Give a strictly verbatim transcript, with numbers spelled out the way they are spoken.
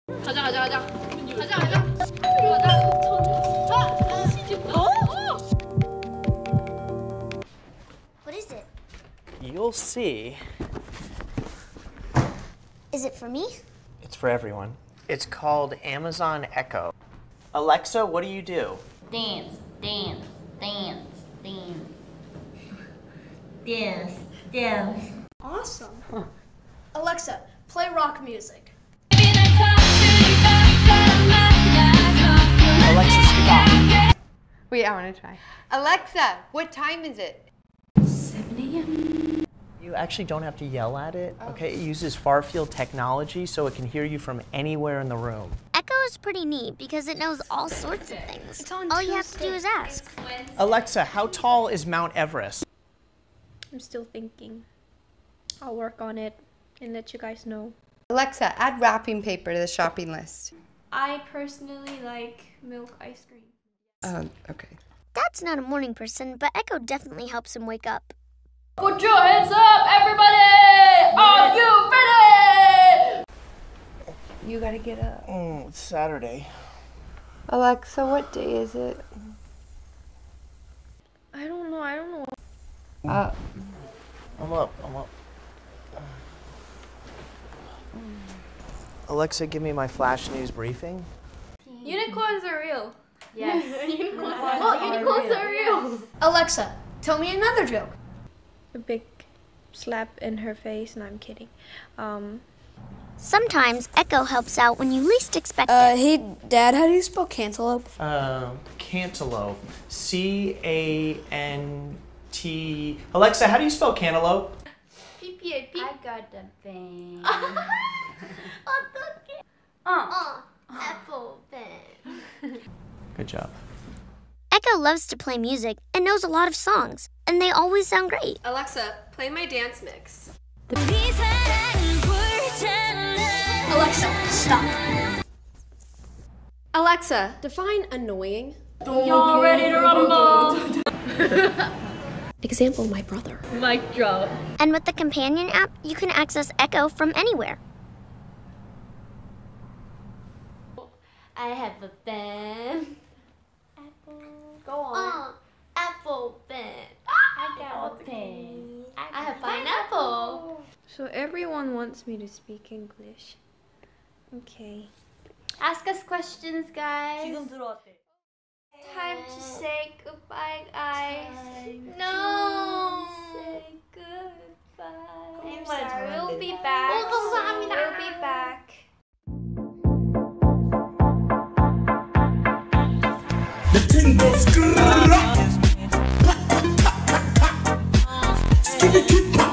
가자 가자 가자. 가자 가자. 가자. What is it? You'll see. Is it for me? It's for everyone. It's called Amazon Echo. Alexa, what do you do? Dance, dance, dance, dance. Dance, dance. Awesome. Huh. Alexa, play rock music. Alexa, stop. Wait, I want to try. Alexa, what time is it? seven A M You actually don't have to yell at it, okay? It uses far-field technology so it can hear you from anywhere in the room. Echo is pretty neat because it knows all sorts of things. All you have to do is ask. Alexa, how tall is Mount Everest? I'm still thinking. I'll work on it and let you guys know. Alexa, add wrapping paper to the shopping list. I personally like milk ice cream. Um, okay. Dad's not a morning person, but Echo definitely helps him wake up. Put your hands up, everybody! Are you ready? You gotta get up. Mm, it's Saturday. Alexa, what day is it? I don't know, I don't know. Uh, I'm up, I'm up. Alexa, give me my flash news briefing. Unicorns are real. Yes. Unicorns. Oh, unicorns are real. Alexa, tell me another joke. A big slap in her face, and I'm kidding. Um, Sometimes Echo helps out when you least expect Uh, it. hey, Dad, how do you spell cantaloupe? Uh, cantaloupe. C A N T. Alexa, how do you spell cantaloupe? P P A P. I got the thing. Uh, apple pen. Good job. Echo loves to play music and knows a lot of songs, and they always sound great. Alexa, play my dance mix. Alexa, stop. Alexa, define annoying. Y'all ready to rumble? Example, my brother. Mic drop. And with the companion app, you can access Echo from anywhere. I have a pen. Apple. Go on. Uh, apple pen. I got a pen. I have pineapple. So everyone wants me to speak English. Okay. Ask us questions, guys. Time to say goodbye, guys. Time No. Say goodbye. I'm sorry. We'll be back. We'll be back. The thing goes grrrr. Skitty keep